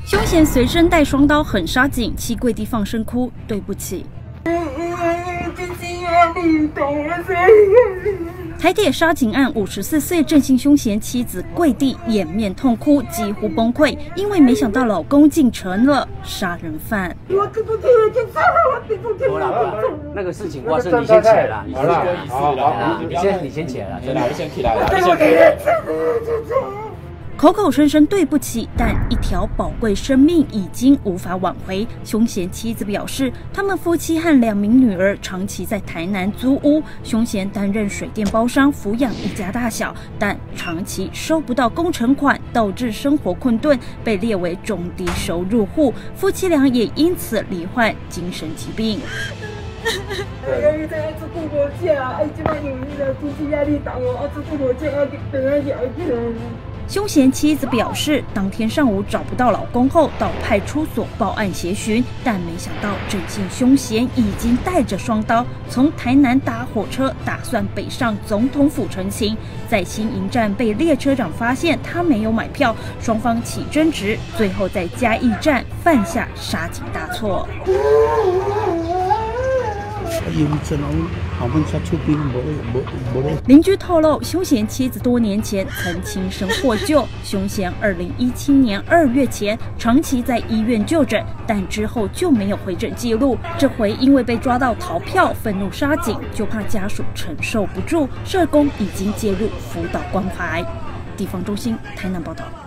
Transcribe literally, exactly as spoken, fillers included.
凶嫌随身带双刀狠杀警，妻跪地放声哭：“对不起。”台铁杀警案，五十四岁郑姓凶嫌妻子跪地掩面痛哭，几乎崩溃，因为没想到老公竟成了杀人犯。 我对不起，我了，那个事情发生，你先起来了，你先起来了，你先你先起来了，真的先起来了，你先。 口口声声对不起，但一条宝贵生命已经无法挽回。凶嫌妻子表示，他们夫妻和两名女儿长期在台南租屋，凶嫌担任水电包商，抚养一家大小，但长期收不到工程款，导致生活困顿，被列为中低收入户。夫妻俩也因此罹患精神疾病。凶嫌妻子表示，当天上午找不到老公后，到派出所报案协寻，但没想到郑姓凶嫌已经带着双刀从台南搭火车，打算北上总统府陈情。在新营站被列车长发现他没有买票，双方起争执，最后在嘉义站犯下杀警大错。邻居透露，凶嫌妻子多年前曾轻生获救。凶嫌二零一七年二月前长期在医院就诊，但之后就没有回诊记录。这回因为被抓到逃票，愤怒杀警，就怕家属承受不住，社工已经介入辅导关怀。地方中心台南报道。